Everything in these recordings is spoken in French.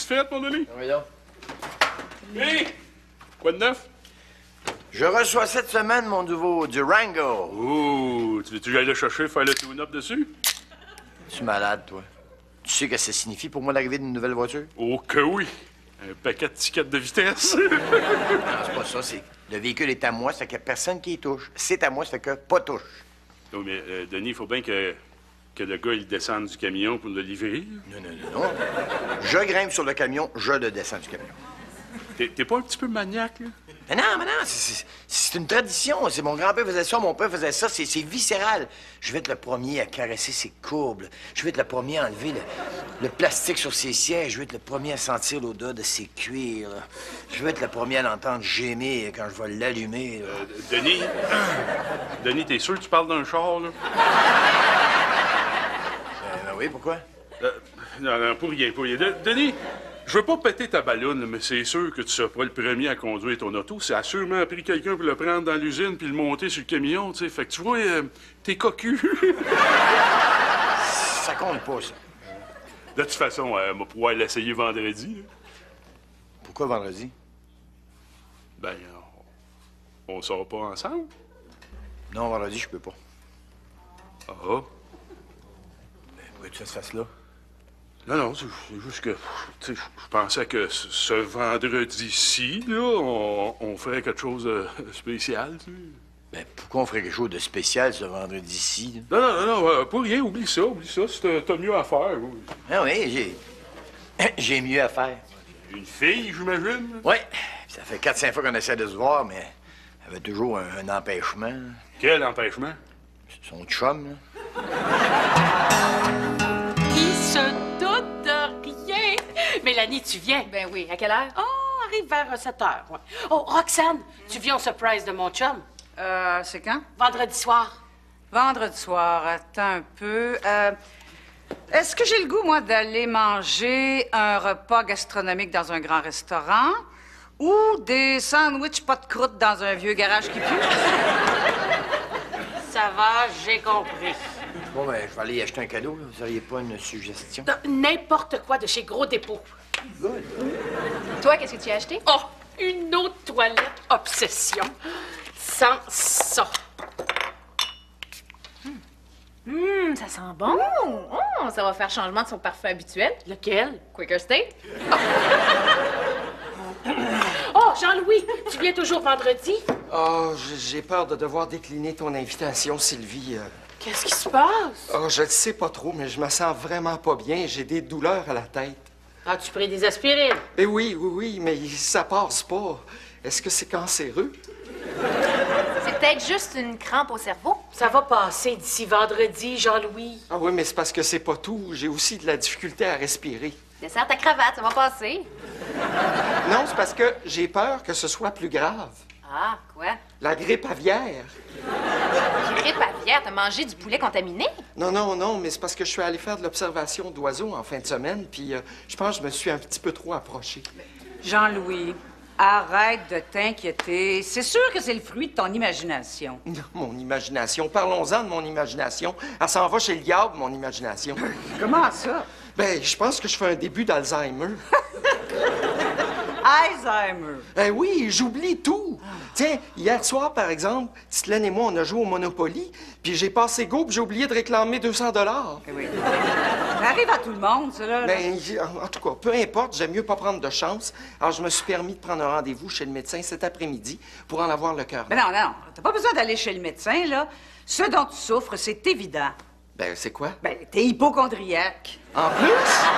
satisfaite, mon Denis? Oui, donc. Hé! Quoi de neuf? Je reçois cette semaine mon nouveau Durango. Oh, tu veux-tu que j'aille le chercher, faire le tune-up dessus? Tu es malade, toi. Tu sais ce que ça signifie pour moi l'arrivée d'une nouvelle voiture? Oh que oui! Un paquet de tickets de vitesse. Non, c'est pas ça, c'est... Le véhicule est à moi, ça fait qu'il n'y a personne qui y touche. C'est à moi, ça fait que pas touche. Non, mais Denis, il faut bien que le gars, il descende du camion pour le livrer. Non, non, non, non. Je grimpe sur le camion, je le descends du camion. T'es pas un petit peu maniaque, là? Mais non, c'est une tradition. C'est mon grand-père faisait ça, mon père faisait ça. C'est viscéral. Je vais être le premier à caresser ses courbes. Je vais être le premier à enlever le plastique sur ses sièges. Je vais être le premier à sentir l'odeur de ses cuirs. Là. Je vais être le premier à l'entendre gémir quand je vais l'allumer. Denis, t'es sûr que tu parles d'un char, là? Oui, pourquoi? Non, pour rien. Denis, je veux pas péter ta ballonne, mais c'est sûr que tu seras pas le premier à conduire ton auto. Ça a sûrement pris quelqu'un pour le prendre dans l'usine puis le monter sur le camion, tu sais. Fait que tu vois, t'es cocu. Ça compte pas, ça. De toute façon, on va pouvoir l'essayer vendredi. Là. Pourquoi vendredi? Ben, on sort pas ensemble? Non, vendredi, je peux pas. Ah. Pourquoi tu fais ce face-là? Non, c'est juste que, tu sais, je pensais que ce vendredi-ci, là, on ferait quelque chose de spécial, tu sais. Ben, pourquoi on ferait quelque chose de spécial ce vendredi-ci? Non, pas rien, oublie ça, t'as mieux à faire, oui. Ah oui, j'ai mieux à faire. Une fille, j'imagine? Oui, ça fait 4-5 fois qu'on essaie de se voir, mais elle avait toujours un empêchement. Quel empêchement? Son chum, là. Il se doute de rien. Mélanie, tu viens? Ben oui. À quelle heure? Oh, arrive vers 7 heures. Ouais. Oh, Roxane, tu viens au surprise de mon chum? C'est quand? Vendredi soir. Vendredi soir. Attends un peu. Est-ce que j'ai le goût, moi, d'aller manger un repas gastronomique dans un grand restaurant ou des sandwichs pas de croûte dans un vieux garage qui pue? Ça va, j'ai compris. Bon, ben, je vais aller y acheter un cadeau, là. Vous n'auriez pas une suggestion? N'importe quoi de chez Gros Dépôt. Toi, qu'est-ce que tu as acheté? Oh, une autre toilette obsession. Sans ça. Ça sent bon. Oh, ça va faire changement de son parfum habituel. Lequel? Quaker State. Oh, Jean-Louis, tu viens toujours vendredi? Oh, j'ai peur de devoir décliner ton invitation, Sylvie. Qu'est-ce qui se passe? Oh, je ne sais pas trop, mais je me sens vraiment pas bien. J'ai des douleurs à la tête. As-tu pris des aspirines? Eh oui, mais ça passe pas. Est-ce que c'est cancéreux? C'est peut-être juste une crampe au cerveau. Ça va passer d'ici vendredi, Jean-Louis. Ah oui, mais c'est parce que c'est pas tout. J'ai aussi de la difficulté à respirer. Desserre ta cravate, ça va passer. Non, c'est parce que j'ai peur que ce soit plus grave. Ah, quoi? La grippe aviaire. Grippe aviaire, t'as mangé du poulet contaminé? Non, mais c'est parce que je suis allé faire de l'observation d'oiseaux en fin de semaine, puis je pense que je me suis un petit peu trop approché. Jean-Louis, arrête de t'inquiéter. C'est sûr que c'est le fruit de ton imagination. Non, mon imagination. Parlons-en de mon imagination. Elle s'en va chez le diable, mon imagination. Comment ça? Ben, je pense que je fais un début d'Alzheimer. Alzheimer. Ben oui, j'oublie tout. Tiens, hier soir, par exemple, Titelaine et moi, on a joué au Monopoly, puis j'ai passé go, puis j'ai oublié de réclamer 200 $. Eh oui. Ça arrive à tout le monde, ça, là. Ben, en tout cas, peu importe, j'aime mieux pas prendre de chance. Alors, je me suis permis de prendre un rendez-vous chez le médecin cet après-midi pour en avoir le cœur. Mais non, t'as pas besoin d'aller chez le médecin, là. Ce dont tu souffres, c'est évident. Ben, c'est quoi? Ben, t'es hypochondriaque. En plus?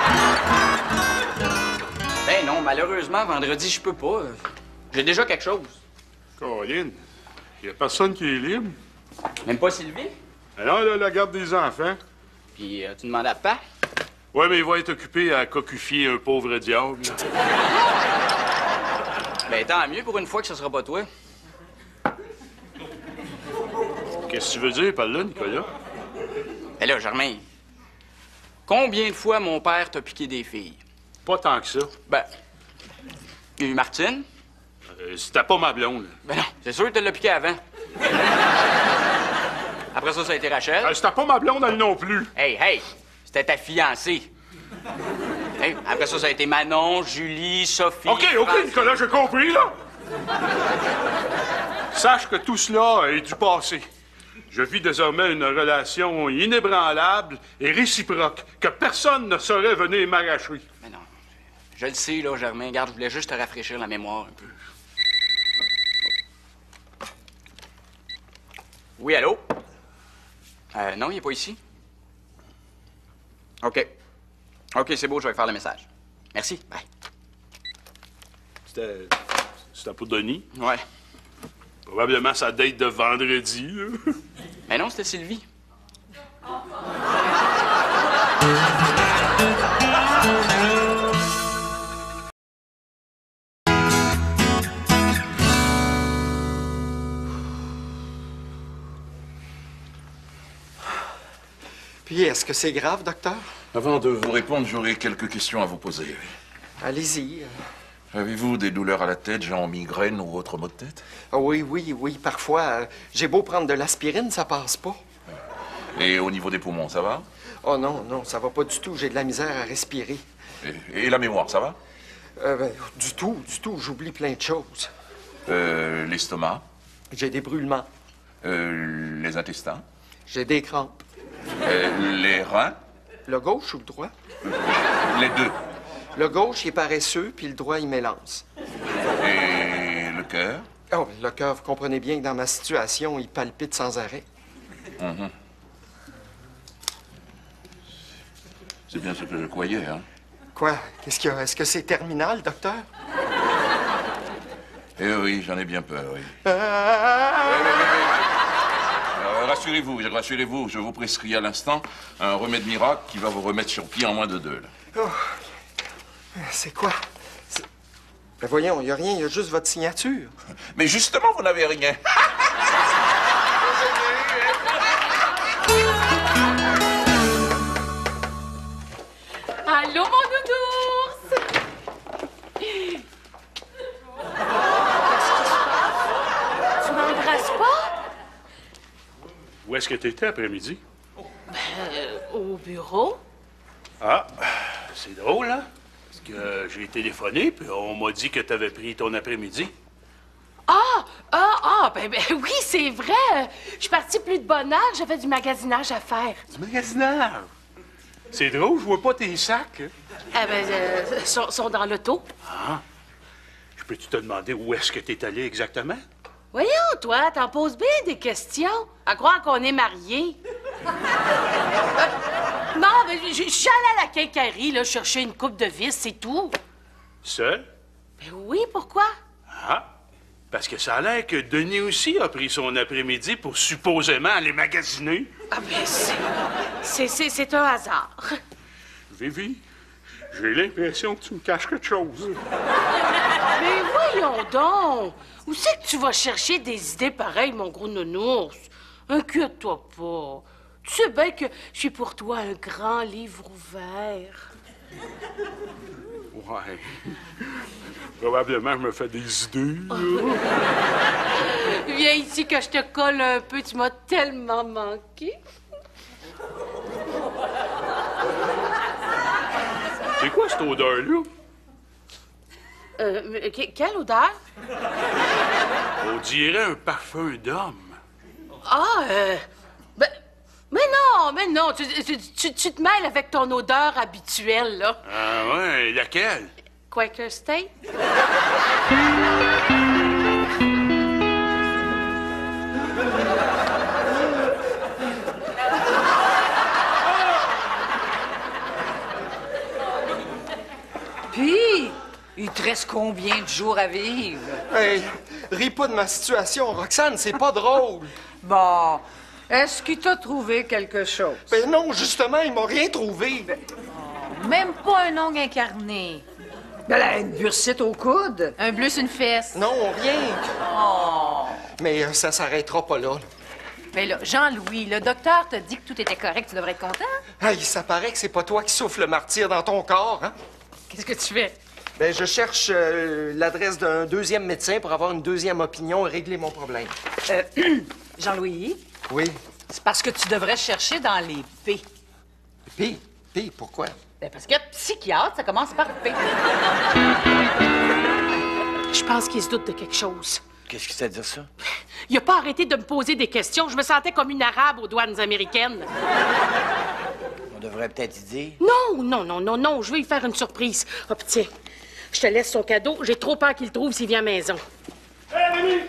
Ben non, malheureusement, vendredi, je peux pas. J'ai déjà quelque chose. Corinne, y a personne qui est libre. Même pas Sylvie? Alors, là, la garde des enfants. Puis tu demandes à Papa? Ouais, mais il va être occupé à cocufier un pauvre diable. Ben tant mieux pour une fois que ce sera pas toi. Qu'est-ce que tu veux dire par là, Nicolas? Ben là, Germain, combien de fois mon père t'a piqué des filles? Pas tant que ça. Ben, il y a eu Martine. C'était pas ma blonde. Ben non, c'est sûr que tu l'as piqué avant. Après ça, ça a été Rachel. C'était pas ma blonde, elle non plus. Hey, c'était ta fiancée. Hey, après ça, ça a été Manon, Julie, Sophie... OK, Nicolas, j'ai compris, là. Sache que tout cela est du passé. Je vis désormais une relation inébranlable et réciproque que personne ne saurait venir m'arracher. Mais non, je le sais, là, Germain. Regarde, je voulais juste te rafraîchir la mémoire un peu. Oui, allô? Non, il n'est pas ici. OK. OK, c'est beau, je vais faire le message. Merci, bye. C'était pour Denis. Ouais. Probablement sa date de vendredi, là. Mais non, c'était Sylvie. Puis, est-ce que c'est grave, docteur? Avant de vous répondre, j'aurais quelques questions à vous poser. Allez-y. Avez-vous des douleurs à la tête, genre migraine ou autre maux de tête? Ah oui, parfois. J'ai beau prendre de l'aspirine, ça passe pas. Et au niveau des poumons, ça va? Oh non, ça va pas du tout. J'ai de la misère à respirer. Et la mémoire, ça va? Du tout. J'oublie plein de choses. L'estomac? J'ai des brûlements. Les intestins? J'ai des crampes. Les reins? Le gauche ou le droit? Les deux. Le gauche, il est paresseux, puis le droit, il m'élance. Et le cœur? Oh, le cœur, vous comprenez bien que dans ma situation, il palpite sans arrêt. Mm-hmm. C'est bien ce que je croyais, hein? Quoi? Qu'est-ce qu'il y a? Est-ce que c'est terminal, docteur? Eh oui, j'en ai bien peur, oui. Rassurez-vous, je vous prescris à l'instant un remède miracle qui va vous remettre sur pied en moins de 2, là. Oh. C'est quoi? Ben voyons, il n'y a rien, il y a juste votre signature. Mais justement, vous n'avez rien. Allô, mon nounours! Tu m'embrasses pas? Où est-ce que t'étais après-midi? Au bureau. Ah, c'est drôle, hein? Parce que j'ai téléphoné, puis on m'a dit que t'avais pris ton après-midi. Ben oui, c'est vrai. Je suis partie plus de bonne heure, j'avais du magasinage à faire. Du magasinage? C'est drôle, je vois pas tes sacs. Sont dans l'auto. Ah. Je peux-tu te demander où est-ce que t'es allé exactement? Voyons, toi, t'en poses bien des questions. À croire qu'on est mariés. Non, mais je suis allée à la quincaillerie, là, chercher une coupe de vis, c'est tout. Seul? Ben oui, pourquoi? Ah, parce que ça a l'air que Denis aussi a pris son après-midi pour supposément aller magasiner. Ah ben c'est un hasard. Vivi, j'ai l'impression que tu me caches quelque chose. Mais voyons donc! Où c'est que tu vas chercher des idées pareilles, mon gros nounours? Inquiète-toi pas. Tu sais bien que je suis pour toi un grand livre ouvert. Ouais. Probablement, je me fais des idées, là. Viens ici que je te colle un peu, tu m'as tellement manqué. C'est quoi cette odeur-là? Quelle odeur? On dirait un parfum d'homme. Mais non, tu te mêles avec ton odeur habituelle, là. Ah ouais, laquelle? Quaker State? Puis, il te reste combien de jours à vivre? Hey, ris pas de ma situation, Roxane, c'est pas drôle. Bon, est-ce qu'il t'a trouvé quelque chose? Ben non, justement, ils m'ont rien trouvé. Même pas un ongle incarné. Ben là, une bursite au coude. Un bleu sur une fesse. Non, rien. Oh. Mais ça s'arrêtera pas là. Mais là, Jean-Louis, le docteur t'a dit que tout était correct. Tu devrais être content. Hey, ça paraît que c'est pas toi qui souffles le martyr dans ton corps, hein? Qu'est-ce que tu fais? Ben, je cherche l'adresse d'un deuxième médecin pour avoir une deuxième opinion et régler mon problème. Jean-Louis, Oui. c'est parce que tu devrais chercher dans les P. Puis, P, pourquoi? Ben parce que psychiatre, ça commence par P. Je pense qu'il se doute de quelque chose. Qu'est-ce que c'est à dire ça? Il a pas arrêté de me poser des questions. Je me sentais comme une arabe aux douanes américaines. On devrait peut-être y dire. Non. Je vais lui faire une surprise. Hop, tiens. Je te laisse son cadeau. J'ai trop peur qu'il le trouve s'il vient à la maison. Hé, Denis!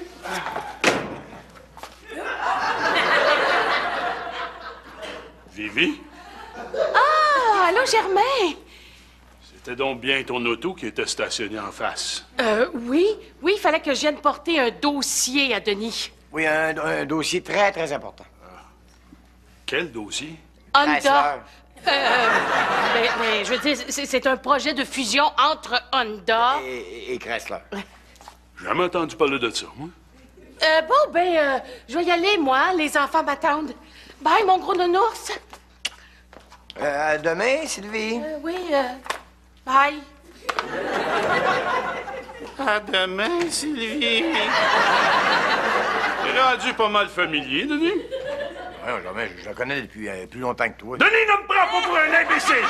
Vivi? Ah, allô, Germain? C'était donc bien ton auto qui était stationnée en face. Oui, il fallait que je vienne porter un dossier à Denis. Oui, un dossier très, très important. Quel dossier? Honda. Mais je veux dire, c'est un projet de fusion entre Honda. Et Chrysler. J'ai jamais entendu parler de ça, moi. Je vais y aller, moi. Les enfants m'attendent. Bye, mon gros nounours. À demain, Sylvie. Oui, bye. À demain, Sylvie. T'es rendu pas mal familier, Denis? Oui, jamais, je la connais depuis plus longtemps que toi. Denis, ne me prends pas pour un imbécile!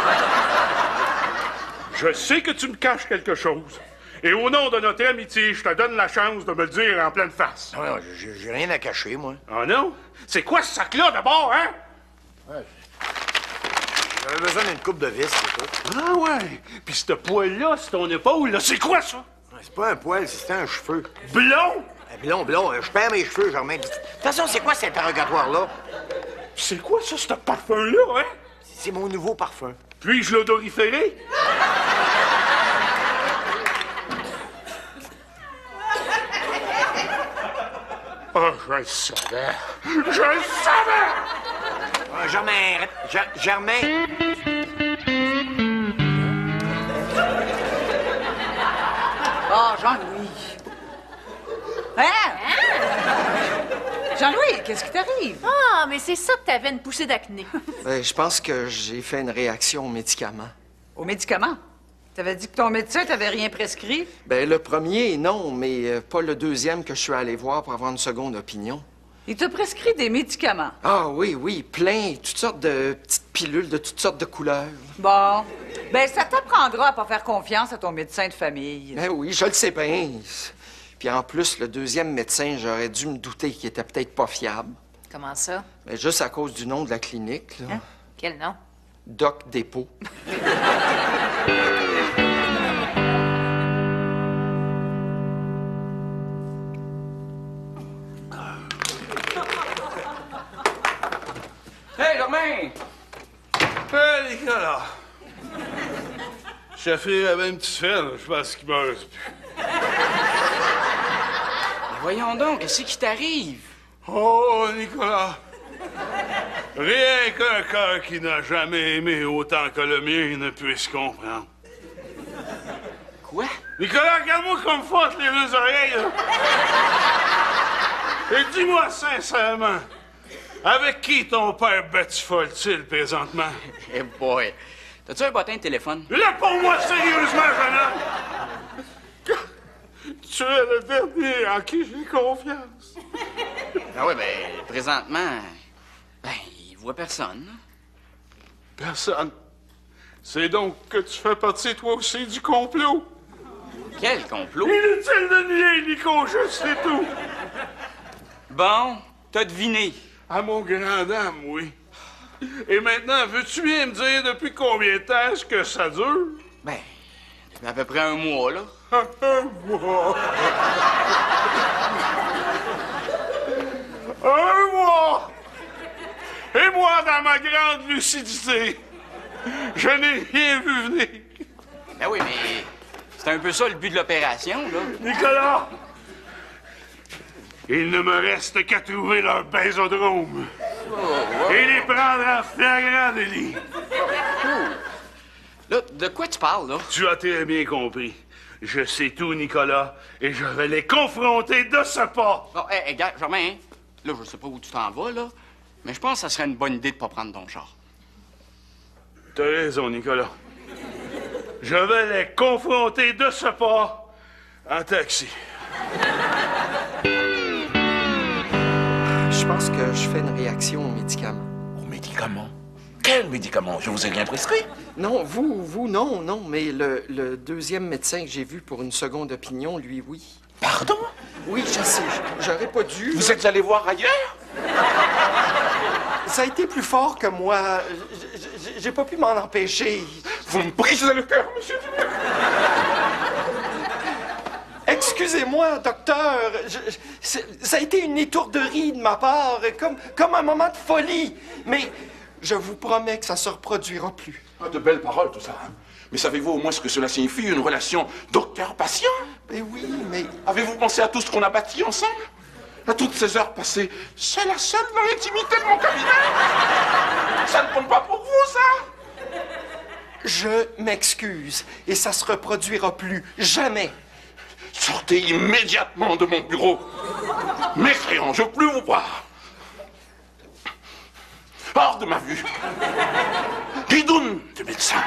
Je sais que tu me caches quelque chose. Et au nom de notre amitié, je te donne la chance de me le dire en pleine face. Non, j'ai rien à cacher, moi. Ah non? C'est quoi ce sac-là, d'abord, hein? Ouais. J'avais besoin d'une coupe de vis, c'est tout. Ah ouais? Puis ce poil-là, c'est ton épaule, là, c'est quoi, ça? C'est pas un poil, c'est un cheveu. Blond? Blond, je perds mes cheveux, Germain. De toute façon, c'est quoi cet interrogatoire-là? C'est quoi ça, ce parfum-là, hein? C'est mon nouveau parfum. Puis-je l'odoriférer? Oh, je le savais. Je le savais! Germain. Oh, Jean-Louis. Hein? Jean-Louis, qu'est-ce qui t'arrive? Ah, mais c'est ça que t'avais une poussée d'acné. Je pense que j'ai fait une réaction aux médicaments. Aux médicaments? T'avais dit que ton médecin t'avait rien prescrit? Le premier, non, mais pas le deuxième que je suis allé voir pour avoir une seconde opinion. Il t'a prescrit des médicaments. Ah oui, plein, toutes sortes de petites pilules de toutes sortes de couleurs. Bon. Ça t'apprendra à pas faire confiance à ton médecin de famille. Oui, je le sais bien. Puis en plus, le deuxième médecin, j'aurais dû me douter qu'il était peut-être pas fiable. Comment ça? Juste à cause du nom de la clinique, là. Hein? Quel nom? Doc Dépôt. Hey, Germain! Hey, les gars, là! Chafé avait une petite fête, je pense qu'il me reste plus. Voyons donc, qu'est-ce qui t'arrive? Oh, Nicolas! Rien qu'un cœur qui n'a jamais aimé autant que le mien ne puisse comprendre. Quoi? Nicolas, regarde-moi comme faute les deux oreilles, là. Et dis-moi sincèrement, avec qui ton père batifole-t-il présentement? Eh boy! T'as-tu un bottin de téléphone? Réponds-moi sérieusement, jeune homme! Tu es le dernier en qui j'ai confiance. Ah ouais, présentement, il voit personne. Personne. C'est donc que tu fais partie, toi aussi, du complot. Quel complot? Inutile de nier, Nico, je sais tout. Bon, t'as deviné. À mon grand dame, oui. Et maintenant, veux-tu bien me dire depuis combien de temps est-ce que ça dure? Depuis à peu près un mois, là. Un mois. Un mois! Et moi, dans ma grande lucidité, je n'ai rien vu venir. Oui, mais c'est un peu ça le but de l'opération, là. Nicolas! Il ne me reste qu'à trouver leur bésodrome. Et les prendre en flagrant délit. Là, de quoi tu parles, là? Tu as très bien compris. Je sais tout, Nicolas, et je vais les confronter de ce pas. Bon, gars, Germain, là, je sais pas où tu t'en vas, là, mais je pense que ça serait une bonne idée de pas prendre ton char. T'as raison, Nicolas. Je vais les confronter de ce pas en taxi. Je pense que je fais une réaction aux médicaments. Aux médicaments? Quel médicament? Je vous ai rien prescrit. Non, vous, non, mais le deuxième médecin que j'ai vu pour une seconde opinion, lui, oui. Pardon? Oui, je sais, j'aurais pas dû. Vous êtes allé voir ailleurs? Ça a été plus fort que moi. J'ai pas pu m'en empêcher. Vous me brisez le cœur, monsieur Dubuc. Excusez-moi, docteur. Ça a été une étourderie de ma part, comme un moment de folie. Mais je vous promets que ça se reproduira plus. Ah, de belles paroles, tout ça. Mais savez-vous au moins ce que cela signifie, une relation docteur-patient? Mais oui, mais... Avez-vous pensé à tout ce qu'on a bâti ensemble? À toutes ces heures passées, seule à seule dans l'intimité de mon cabinet? Ça ne compte pas pour vous, ça? Je m'excuse, et ça se reproduira plus. Jamais. Sortez immédiatement de mon bureau. Mécréant, je veux plus vous voir. Hors de ma vue. Guidoune de médecin.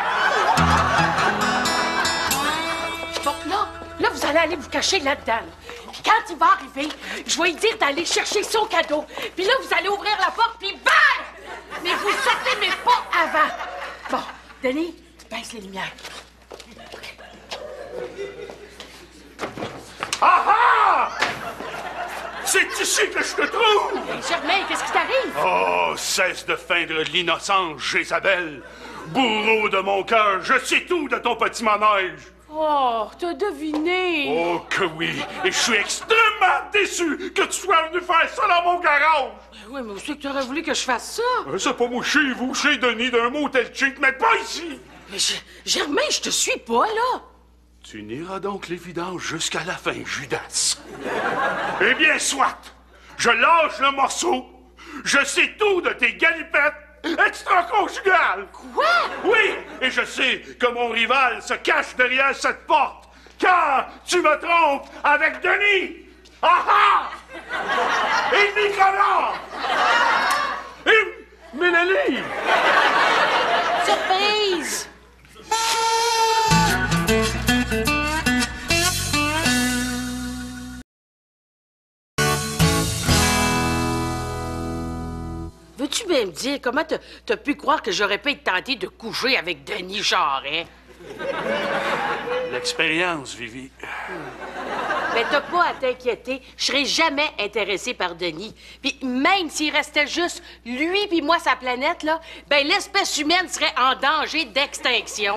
Bon, là, vous allez aller vous cacher là-dedans. Puis quand il va arriver, je vais lui dire d'aller chercher son cadeau. Puis là, vous allez ouvrir la porte, puis bang! Mais vous sortez, mais pas avant. Bon, Denis, tu baisses les lumières. Ah ah! C'est ici que je te trouve! Germain, qu'est-ce qui t'arrive? Oh, cesse de feindre l'innocence, Jézabel. Bourreau de mon cœur, je sais tout de ton petit manège. Oh, t'as deviné. Oh que oui, et je suis extrêmement déçu que tu sois venu faire ça dans mon garage. Oui, mais où c'est que t'aurais voulu que je fasse ça? C'est pas moi chez vous, chez Denis, d'un motel chic, mais pas ici. Mais Germain, je te suis pas, là. Tu n'iras donc l'évidence jusqu'à la fin, Judas. Eh bien, soit. Je lâche le morceau. Je sais tout de tes galipettes extra-conjugales. Quoi? Oui, et je sais que mon rival se cache derrière cette porte. Car tu me trompes avec Denis. Ah ah! Et Nicolas! Et Mélanie! Surprise! Veux-tu bien me dire comment t'as pu croire que j'aurais pu être tenté de coucher avec Denis Charest? L'expérience, Vivi. Mais t'as pas à t'inquiéter, je serai jamais intéressée par Denis. Puis même s'il restait juste lui puis moi sa planète, là, ben l'espèce humaine serait en danger d'extinction.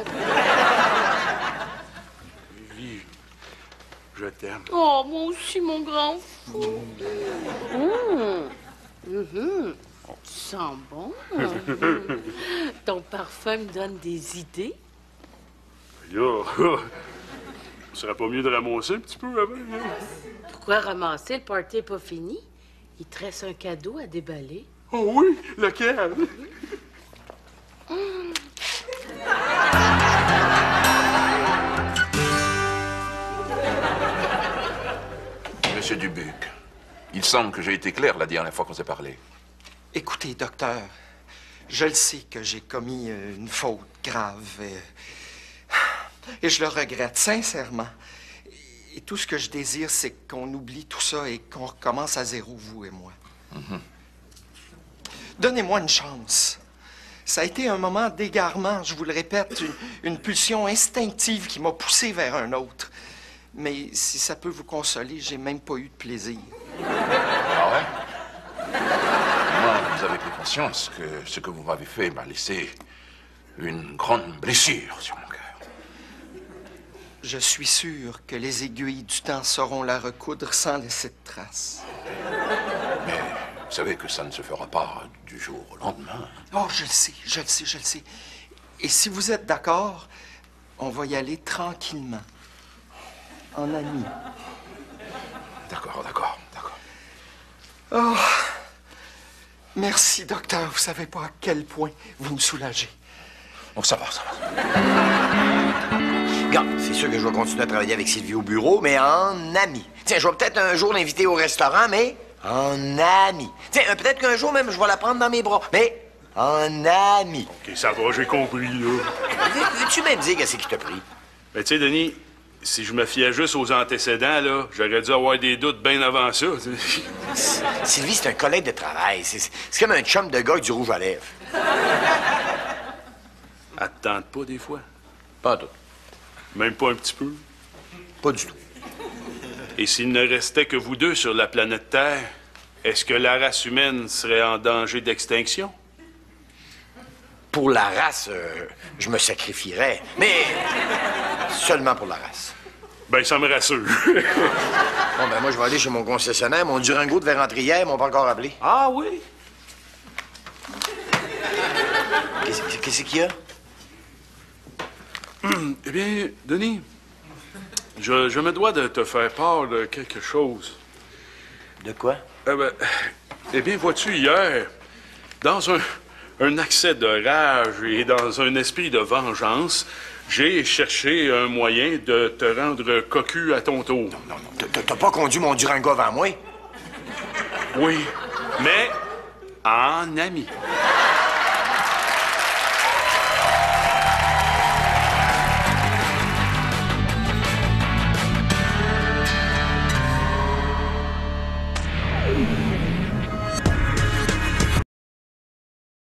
Vivi, je t'aime. Oh, moi aussi, mon grand fou. Tu sens bon. Ton parfum me donne des idées. Là, ce serait pas mieux de ramasser un petit peu avant? Hein? Pourquoi ramasser? Le party n'est pas fini. Il te reste un cadeau à déballer. Oh oui? Lequel? Monsieur Dubuc, il semble que j'ai été clair la dernière fois qu'on s'est parlé. Écoutez, docteur, je le sais que j'ai commis une faute grave et je le regrette sincèrement. Et tout ce que je désire, c'est qu'on oublie tout ça et qu'on recommence à zéro, vous et moi. Donnez-moi une chance. Ça a été un moment d'égarement, je vous le répète, une pulsion instinctive qui m'a poussé vers un autre. Mais si ça peut vous consoler, j'ai même pas eu de plaisir. Ah ouais? Moi, vous avez pris conscience que ce que vous m'avez fait m'a laissé une grande blessure sur mon cœur. Je suis sûr que les aiguilles du temps sauront la recoudre sans laisser de traces. Mais vous savez que ça ne se fera pas du jour au lendemain. Oh, je le sais, je le sais, je le sais. Et si vous êtes d'accord, on va y aller tranquillement. En amis. D'accord, d'accord, d'accord. Oh, merci, docteur. Vous savez pas à quel point vous me soulagez. Oh, ça va, ça va. Regarde, c'est sûr que je vais continuer à travailler avec Sylvie au bureau, mais en ami. Tiens, je vais peut-être un jour l'inviter au restaurant, mais en ami. Tiens, peut-être qu'un jour même, je vais la prendre dans mes bras, mais en ami. OK, ça va, j'ai compris, là. Veux-tu même dire qu'est-ce qui t'a pris? Ben, tu sais, Denis, si je me fiais juste aux antécédents, là, j'aurais dû avoir des doutes bien avant ça. Sylvie, c'est un collègue de travail. C'est comme un chum de gars avec du rouge à lèvres. tente pas des fois? Pas tout. Même pas un petit peu? Pas du tout. Et s'il ne restait que vous deux sur la planète Terre, est-ce que la race humaine serait en danger d'extinction? Pour la race, je me sacrifierais. Mais seulement pour la race. Ben, ça me rassure. Bon, ben moi, je vais aller chez mon concessionnaire. Mon Durango devait rentrer hier, ils m'ont pas encore appelé. Ah oui? Qu'est-ce qu'il y a? Eh bien, Denis, je me dois de te faire part de quelque chose. De quoi? Eh bien, vois-tu, hier, dans un accès de rage et dans un esprit de vengeance, j'ai cherché un moyen de te rendre cocu à ton tour. Non. T'as pas conduit mon Durango avant moi? Oui, mais en ami.